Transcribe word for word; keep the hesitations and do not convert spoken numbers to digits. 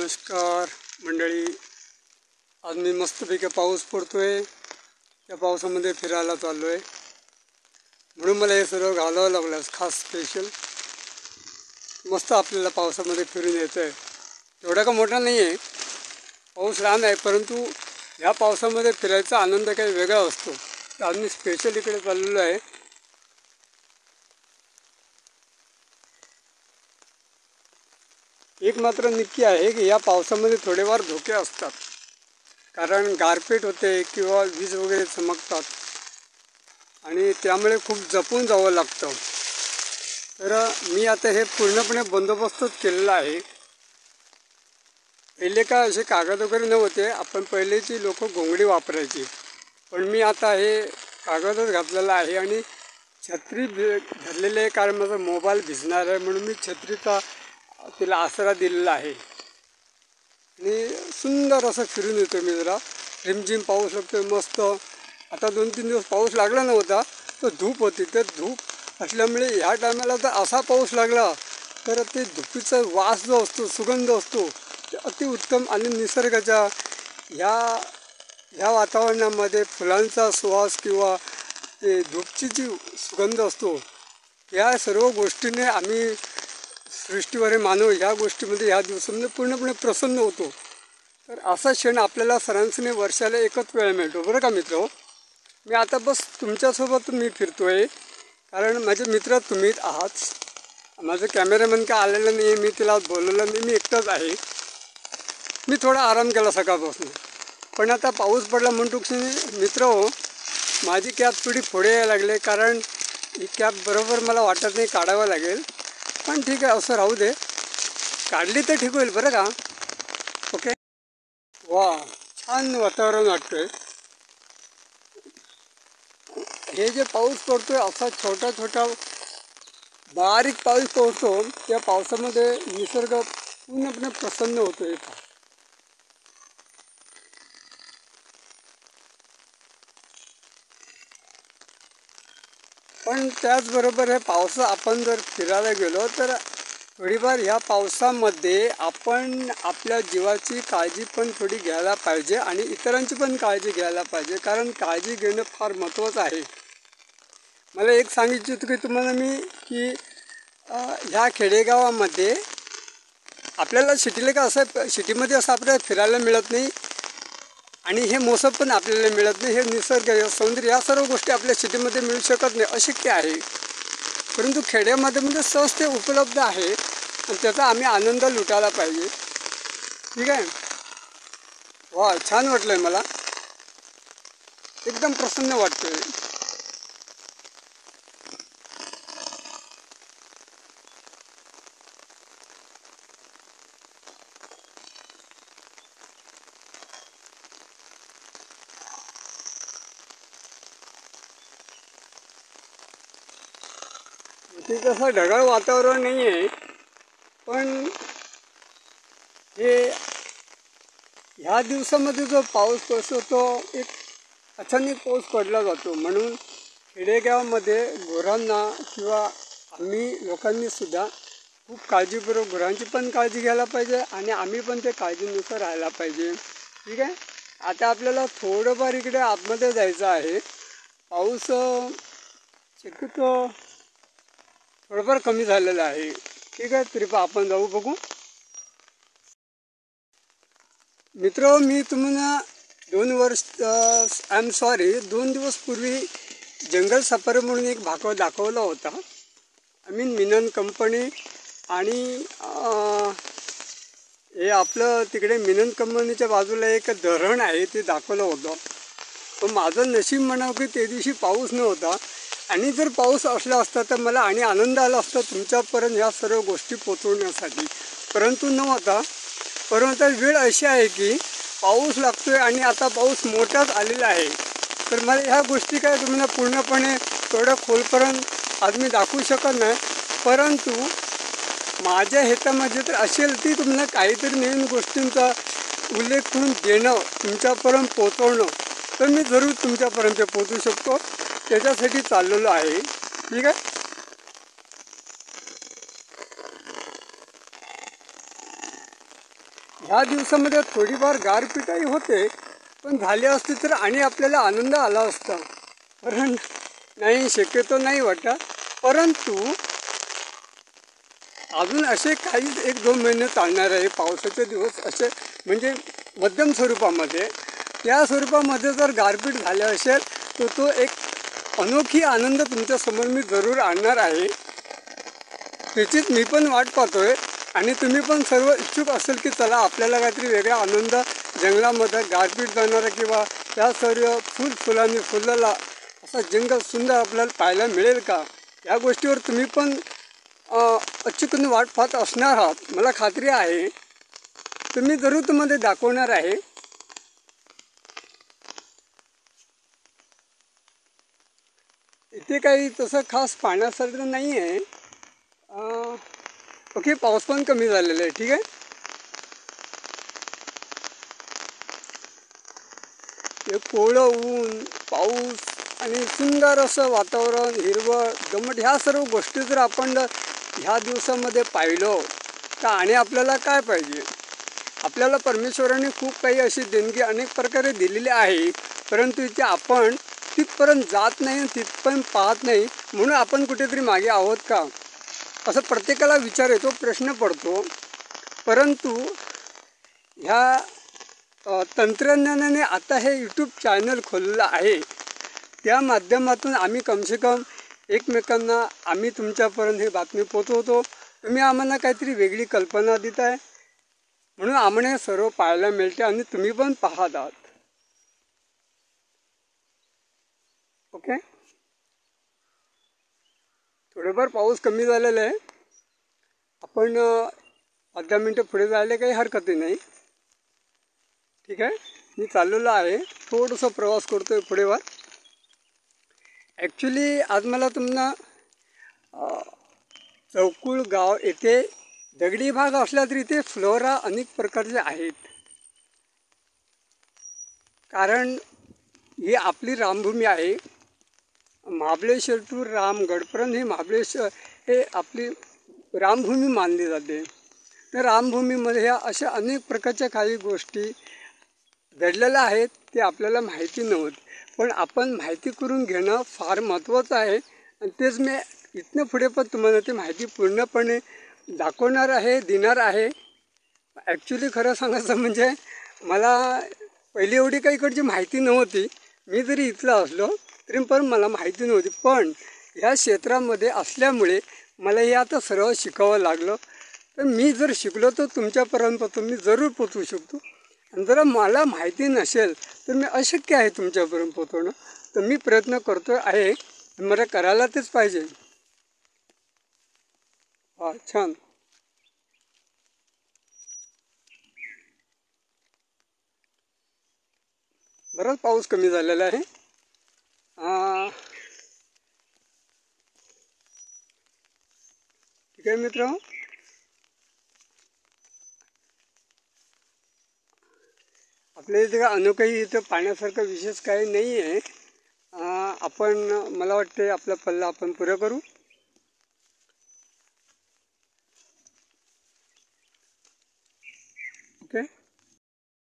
नमस्कार मंडळी, आज मी मस्तपैकी पाऊस पडतोय, त्या पावसामध्ये फिरायला चाललो आहे. म्हणून मला हे सर्व घालावं लागलं खास स्पेशल. मस्त आपल्याला पावसामध्ये फिरून यायचं आहे. एवढा का मोठा नाही आहे, पाऊस लहान आहे, परंतु ह्या पावसामध्ये फिरायचा आनंद काही वेगळा असतो. तर आज मी स्पेशल इकडे चाललेलो आहे. एक मात्र नक्की आहे की या पावसामध्ये थोडेफार धोके असतात, कारण गारपीट होते किंवा वीज वगैरे चमकतात आणि त्यामुळे खूप जपून जावं लागतं. तर मी आता हे पूर्णपणे बंदोबस्तच केलेला आहे. पहिले का असे कागद वगैरे नव्हते, आपण पहिलेची लोक घोंगडी वापरायची, पण मी आता हे कागदच घातलेला आहे आणि छत्री धरलेले आहे, कारण माझा मोबाईल भिजणार आहे म्हणून मी छत्रीचा तिला आसरा दिलेला आहे. आणि सुंदर असं फिरून येतो मी. जरा रिमझिम पाऊस लागतो मस्त. आता दोन तीन दिवस पाऊस लागला नव्हता, तर धूप होती. तर धूप असल्यामुळे ह्या टायमाला जर असा पाऊस लागला तर ते धुपीचा वास जो असतो, सुगंध असतो, ते अतिउत्तम. आणि निसर्गाच्या ह्या ह्या वातावरणामध्ये फुलांचा सुवास किंवा ते धूपची जी सुगंध असतो, या सर्व गोष्टीने आम्ही सृष्टीवर मानव ह्या गोष्टीमध्ये ह्या दिवसामध्ये पूर्णपणे प्रसन्न होतो. तर असा क्षण आपल्याला सरासरी वर्षाला एकच वेळ मिळतो, बरं का मित्र. मी आता बस तुमच्यासोबत मी फिरतो आहे, कारण माझे मित्र तुम्हीच आहात. माझं कॅमेरामॅन काय आलेलं नाही आहे, मी तिला बोलवलं नाही, मी एकटाच आहे. मी थोडा आराम केला सकाळपासून, पण आता पाऊस पडला म्हणतो की मित्र हो, माझी कॅब थोडी पुढे यायला लागले, कारण ही कॅब बरोबर मला वाटत नाही काढावं लागेल. पण ठीक आहे, असं राहू दे. काढली तर ठीक होईल, बरं का. ओके. वा, छान वातावरण वाटतंय. हे जे पाऊस पडतोय, असा छोटा छोटा बारीक पाऊस पडतो, त्या पावसामध्ये निसर्ग पूर्णपणे प्रसन्न होतोय. पण त्याचबरोबर हे पावसा आपण जर फिरायला गेलो तर थोडीफार ह्या पावसामध्ये आपण आपल्या जीवाची काळजी पण थोडी घ्यायला पाहिजे आणि इतरांची पण काळजी घ्यायला पाहिजे, कारण काळजी घेणं फार महत्त्वाचं आहे. मला एक सांगितलं होतं की तुम्हाला मी की ह्या खेडेगावामध्ये आपल्याला सिटीला का असं सिटीमध्ये असं आपल्याला फिरायला मिळत नाही आणि हे मोसम पण आपल्याला मिळत नाही. हे निसर्ग, सौंदर्य, या सर्व गोष्टी आपल्या सिटीमध्ये मिळू शकत नाही, अशक्य आहे. परंतु खेड्यामध्ये म्हणजे सहज ते उपलब्ध आहे आणि त्याचा आम्ही आनंद लुटायला पाहिजे. ठीक आहे. वा, छान वाटलं आहे मला, एकदम प्रसन्न वाटतं आहे. ते तसं ढगाळ वातावरण नाही आहे, पण हे ह्या दिवसामध्ये जो पाऊस पडतो तो एक अचानक पाऊस पडला जातो. म्हणून खेडेगावामध्ये गुरांना किंवा आम्ही लोकांनीसुद्धा खूप काळजीपूर्वक गुरांची पण काळजी घ्यायला पाहिजे आणि आम्ही पण ते काळजीनुसार राहायला पाहिजे. ठीक आहे. आता आपल्याला थोडंफार इकडे आतमध्ये जायचं आहे. पाऊस शक्यतो थोडंफार कमी झालेलं आहे. ठीक आहे, तरी पण आपण जाऊ बघू. मित्र, मी तुम्हाला दोन वर्ष आय एम सॉरी दोन दिवस पूर्वी जंगल सफारी म्हणून एक भाग दाखवला होता. आय मीन मिनन कंपनी आणि हे आपलं तिकडे मिनन कंपनीच्या बाजूला एक धरण आहे, ते दाखवलं होतं. पण माझं नशीब म्हणावं की ते दिवशी पाऊस नव्हता, आणि जर पाऊस असला असता तर मला आणि आनंद आला असता तुमच्यापर्यंत ह्या सर्व गोष्टी पोचवण्यासाठी. परंतु नव्हता. परंतु वेळ अशी आहे की पाऊस लागतोय आणि आता पाऊस मोठाच आलेला आहे. तर मला ह्या गोष्टी काय तुम्हाला पूर्णपणे थोड्या खोलपर्यंत आज मी दाखवू शकत नाही, परंतु माझ्या ह्याच्यामध्ये तर असेल ती तुम्हाला काहीतरी नवीन गोष्टींचा उल्लेख करून देणं, तुमच्यापर्यंत पोचवणं, तर मी जरूर तुमच्यापर्यंत पोचू शकतो. त्याच्यासाठी चाललेलो आहे. ठीक आहे. ह्या दिवसामध्ये थोडीफार गारपीटही होते, पण झाली असती तर आणि आपल्याला आनंद आला असता. कारण नाही, शक्यतो नाही वाटत. परंतु अजून असे काही एक दोन महिने चालणार आहे पावसाचे दिवस, असे म्हणजे मध्यम स्वरूपामध्ये. त्या स्वरूपामध्ये जर गारपीट झाले असेल तर तो एक अनोखी आनंद तुमच्यासमोर मी जरूर आणणार आहे. त्याचीच मी पण वाट पाहतोय आणि तुम्ही पण सर्व इच्छुक असेल की चला आपल्याला काहीतरी वेगळा आनंद जंगलामध्ये गारपीट जाणारा किंवा त्या सर्व फुल फुलांनी फुललेला असा जंगल सुंदर आपल्याला पाहायला मिळेल का, या गोष्टीवर तुम्ही पण अचूकून वाट पाहत असणार आहात. मला खात्री आहे तुम्ही जरूर तुम्हाला दाखवणार आहे. इथे काही तसं खास पाहण्यासारखं नाही आहे. ओके, पाऊस पण कमी झालेला आहे. ठीक आहे, हे कोवळं ऊन, पाऊस आणि सुंदर असं वातावरण, हिरवळ, दमट, ह्या सर्व गोष्टी जर आपण ह्या दिवसामध्ये पाहिलं तर आणि आपल्याला काय पाहिजे. आपल्याला परमेश्वराने खूप काही अशी देणगी अनेक प्रकारे दिलेली आहे, परंतु इथे आपण तिथपर्यंत जात नाही, तिथपर्यंत पाहत नाही, म्हणून आपण कुठेतरी मागे आहोत का असं प्रत्येकाला विचार येतो, प्रश्न पडतो. परंतु ह्या तंत्रज्ञानाने आता हे यूट्यूब चॅनल खोललेलं आहे, त्या माध्यमातून आम्ही कमसे कम एकमेकांना आम्ही तुमच्यापर्यंत ही बातमी पोचवतो. तुम्ही आम्हाला काहीतरी वेगळी कल्पना देत आहे, म्हणून आम्हाला सर्व पाहायला मिळते आणि तुम्ही पण पाहत आहात. ओके, थोडंफार पाऊस कमी झालेला आहे. आपण पाच दहा मिनटं पुढे जायला काही हरकत नाही. ठीक आहे, मी चाललेलो आहे, थोडंसं प्रवास करतो आहे पुढेवर. ॲक्च्युली आज मला तुम्हाला चौकुळ गाव येथे दगडी भाग असला तरी इथे फ्लोरा अनेक प्रकारचे आहेत. कारण ही आपली रामभूमी आहे. महाबळेश्वर टू रामगडपर्यंत हे महाबळेश्वर हे आपली रामभूमी मानली जाते. तर रामभूमीमध्ये ह्या अशा अनेक प्रकारच्या काही गोष्टी घडलेल्या आहेत, ते आपल्याला माहिती नव्हतं. पण आपण माहिती करून घेणं फार महत्त्वाचं आहे आणि तेच मी इथनं पुढे पण तुम्हाला ती माहिती पूर्णपणे दाखवणार आहे, देणार आहे. ॲक्च्युली खरं सांगायचं म्हणजे मला पहिली एवढी काही इकडची माहिती नव्हती. मी जरी इथला असलो तरी पण मला माहिती नव्हती, पण ह्या क्षेत्रामध्ये असल्यामुळे मला हे आता सर्व शिकावं लागलं. तर मी जर शिकलो तर तुमच्यापर्यंत तुम्ही जरूर पोचवू शकतो. आणि जर मला माहिती नसेल तर मी अशक्य आहे तुमच्यापर्यंत पोचवणं. तर मी प्रयत्न करतो आहे, मला करायला तेच पाहिजे. हा, छान. बराच पाऊस कमी झालेला आहे. ठीक आहे मित्र, आपल्या इथे का अनोखंही इथं पाहण्यासारखं विशेष काही नाही आहे. आपण मला वाटते आपला पल्ला आपण पुरं करू. ओके.